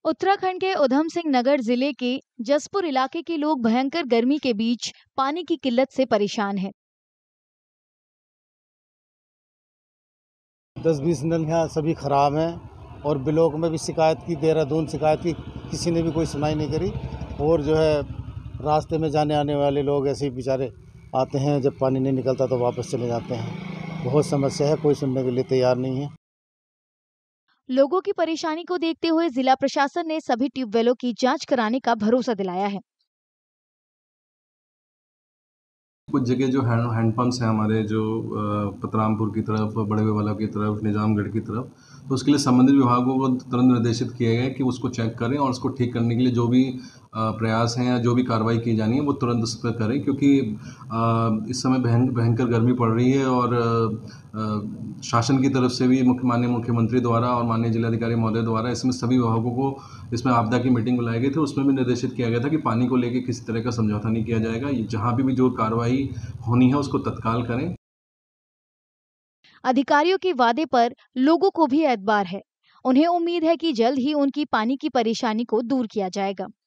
उत्तराखंड के उधम सिंह नगर जिले के जसपुर इलाके के लोग भयंकर गर्मी के बीच पानी की किल्लत से परेशान हैं। 10-20 नल यहाँ सभी खराब हैं और ब्लॉक में भी शिकायत की, देहरादून शिकायत की, किसी ने भी कोई सुनाई नहीं करी। और जो है रास्ते में जाने आने वाले लोग ऐसे ही बेचारे आते हैं, जब पानी नहीं निकलता तो वापस चले जाते हैं। बहुत समस्या है, कोई सुनने के लिए तैयार नहीं है। लोगों की परेशानी को देखते हुए जिला प्रशासन ने सभी ट्यूबवेलों की जांच कराने का भरोसा दिलाया है। कुछ जगह जो हैंडपम्प्स हैं हमारे, जो पतरामपुर की तरफ, बड़े वाला की तरफ, निजामगढ़ की तरफ, तो उसके लिए संबंधित विभागों को तुरंत निर्देशित किया गया है कि उसको चेक करें और उसको ठीक करने के लिए जो भी प्रयास हैं या जो भी कार्रवाई की जानी है वो तुरंत उस पर करें, क्योंकि इस समय भयंकर गर्मी पड़ रही है और शासन की तरफ से भी माननीय मुख्यमंत्री द्वारा और माननीय जिलाधिकारी महोदय द्वारा इसमें सभी विभागों को इसमें आपदा की मीटिंग बुलाई गई थी। उसमें भी निर्देशित किया गया था कि पानी को लेके किसी तरह का समझौता नहीं किया जाएगा। जहाँ भी जो कार्रवाई होनी है उसको तत्काल करें। अधिकारियों के वादे पर लोगों को भी एतबार है। उन्हें उम्मीद है कि जल्द ही उनकी पानी की परेशानी को दूर किया जाएगा।